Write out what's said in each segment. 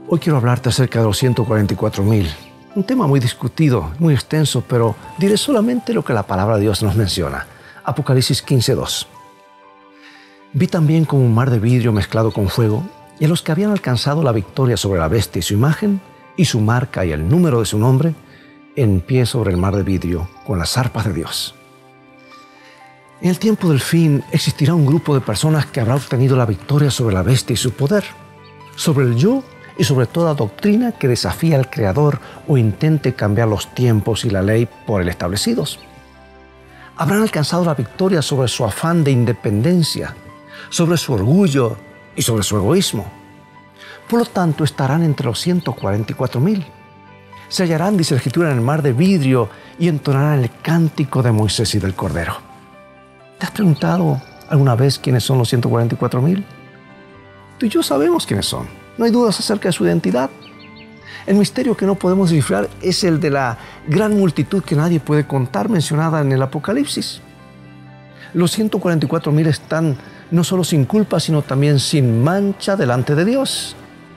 Hoy quiero hablarte acerca de los 144,000. Un tema muy discutido, muy extenso, pero diré solamente lo que la palabra de Dios nos menciona. Apocalipsis 15:2. Vi también como un mar de vidrio mezclado con fuego, y a los que habían alcanzado la victoria sobre la bestia y su imagen, y su marca y el número de su nombre, en pie sobre el mar de vidrio, con las arpas de Dios. En el tiempo del fin existirá un grupo de personas que habrá obtenido la victoria sobre la bestia y su poder, sobre el yo y sobre toda doctrina que desafía al Creador o intente cambiar los tiempos y la ley por él establecidos. Habrán alcanzado la victoria sobre su afán de independencia, sobre su orgullo y sobre su egoísmo. Por lo tanto, estarán entre los 144,000. Se hallarán, dice la Escritura, en el mar de vidrio y entonarán el cántico de Moisés y del Cordero. ¿Te has preguntado alguna vez quiénes son los 144,000? Tú y yo sabemos quiénes son. No hay dudas acerca de su identidad. El misterio que no podemos descifrar es el de la gran multitud que nadie puede contar mencionada en el Apocalipsis. Los 144,000 están no solo sin culpa, sino también sin mancha delante de Dios.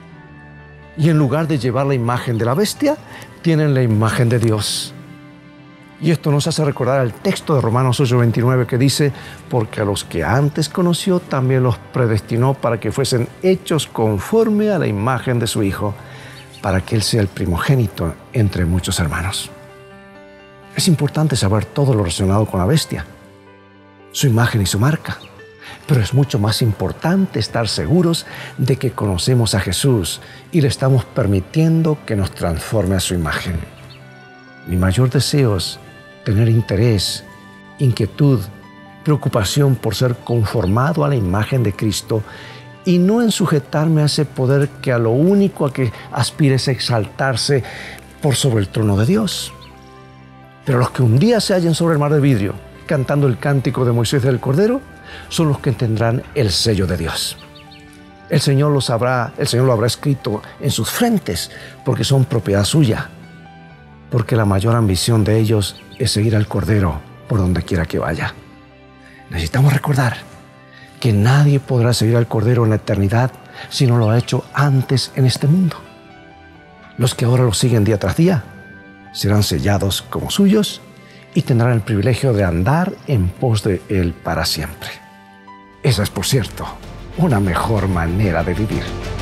Y en lugar de llevar la imagen de la bestia, tienen la imagen de Dios. Y esto nos hace recordar el texto de Romanos 8:29 que dice: porque a los que antes conoció también los predestinó para que fuesen hechos conforme a la imagen de su Hijo, para que Él sea el primogénito entre muchos hermanos. Es importante saber todo lo relacionado con la bestia, su imagen y su marca. Pero es mucho más importante estar seguros de que conocemos a Jesús y le estamos permitiendo que nos transforme a su imagen. Mi mayor deseo es tener interés, inquietud, preocupación por ser conformado a la imagen de Cristo y no en sujetarme a ese poder que a lo único a que aspira es exaltarse por sobre el trono de Dios. Pero los que un día se hallen sobre el mar de vidrio, cantando el cántico de Moisés y del Cordero, son los que tendrán el sello de Dios. El Señor lo habrá escrito en sus frentes, porque son propiedad suya. Porque la mayor ambición de ellos es seguir al Cordero por donde quiera que vaya. Necesitamos recordar que nadie podrá seguir al Cordero en la eternidad si no lo ha hecho antes en este mundo. Los que ahora lo siguen día tras día serán sellados como suyos y tendrán el privilegio de andar en pos de Él para siempre. Esa es, por cierto, una mejor manera de vivir.